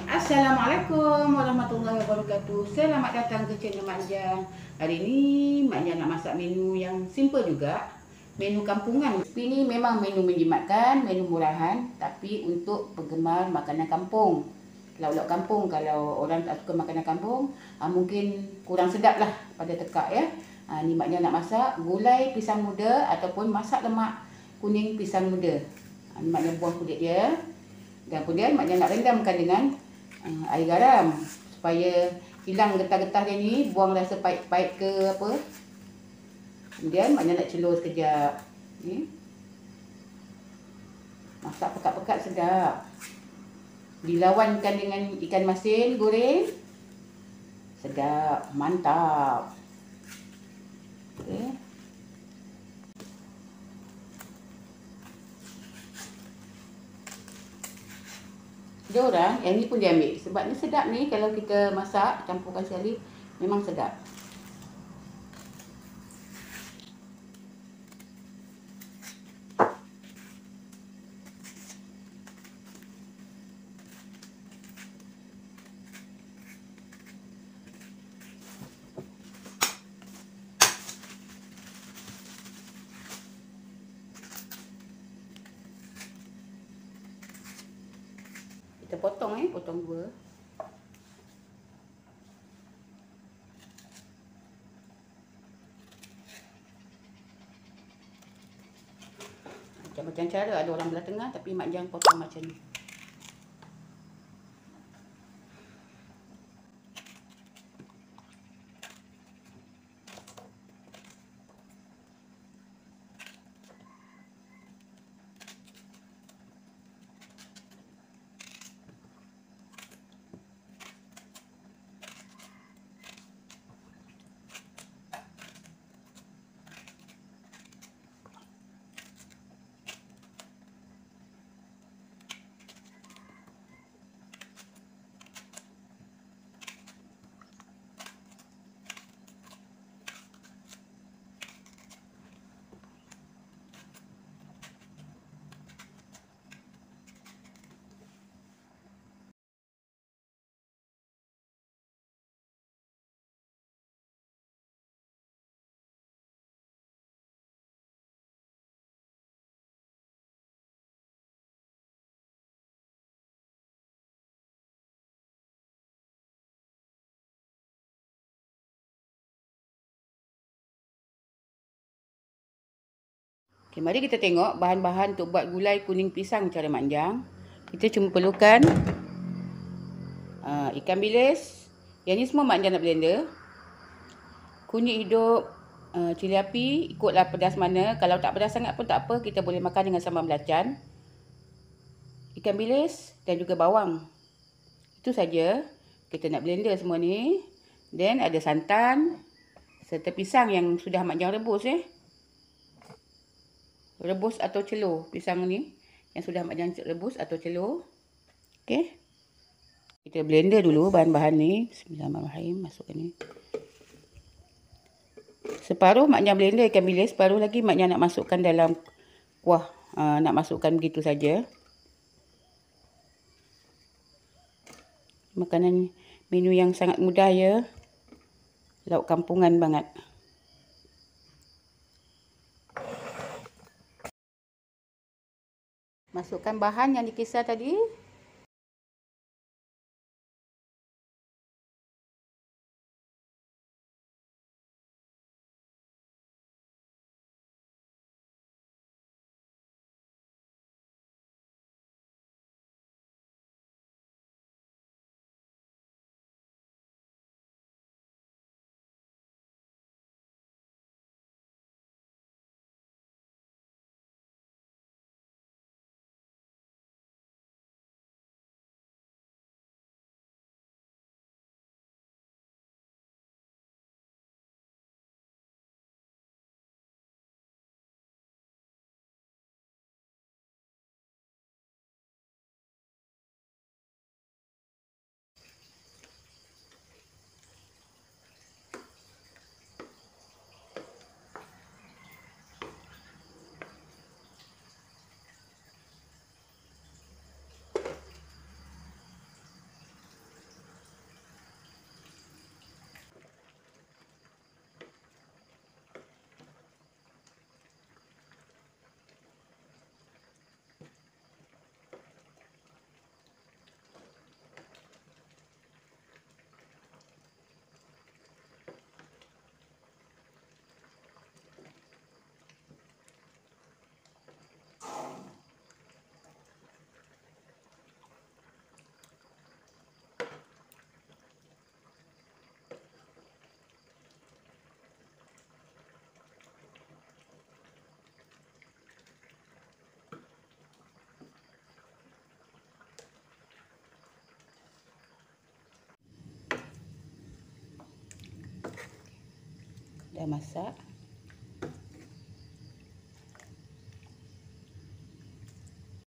Assalamualaikum warahmatullahi wabarakatuh. Selamat datang ke channel Mak Jang. Hari ini Mak Jang nak masak menu yang simple juga. Menu kampungan. Ini memang menu menjimatkan, menu murahan, tapi untuk penggemar makanan kampung. Lauk-lauk kampung, kalau orang tak suka makanan kampung, mungkin kurang sedap lah pada tekak ya. Ni Mak Jang nak masak gulai pisang muda ataupun masak lemak kuning pisang muda. Ni Mak Jang buang kulit dia. Dan kemudian Mak Jang nak rendamkan dengan air garam supaya hilang getah-getah dia ni, buang rasa pahit-pahit ke apa. Kemudian Mak Jang nak celur sekejap. Ni. Masak pekat-pekat sedap. Dilawankan dengan ikan masin goreng. Sedap, mantap. Okey. Dia orang, yang ni pun dia ambil. Sebab ni sedap ni, kalau kita masak, campurkan sekali, memang sedap. Kita potong potong dua. Macam cara ada orang belah tengah, tapi Mak Jang potong macam ni. Okay, mari kita tengok bahan-bahan untuk buat gulai kuning pisang cara Mak Jang. Kita cuma perlukan ikan bilis. Yang ni semua Mak Jang nak blender. Kunyit hidup, cili api, ikutlah pedas mana. Kalau tak pedas sangat pun tak apa, kita boleh makan dengan sambal belacan. Ikan bilis dan juga bawang. Itu saja. Kita nak blender semua ni. Then ada santan serta pisang yang sudah Mak Jang rebus rebus atau celur pisang ni yang sudah Mak Jang rebus atau celur. Okey. Kita blender dulu bahan-bahan ni. Bismillahirrahmanirrahim. Masukkan ni. Separuh Mak Jang blender ikan bilis, separuh lagi Mak Jang nak masukkan dalam kuah. Nak masukkan begitu saja. Makanan menu yang sangat mudah ya. Lauk kampungan banget. Masukkan bahan yang dikisar tadi. dah masak.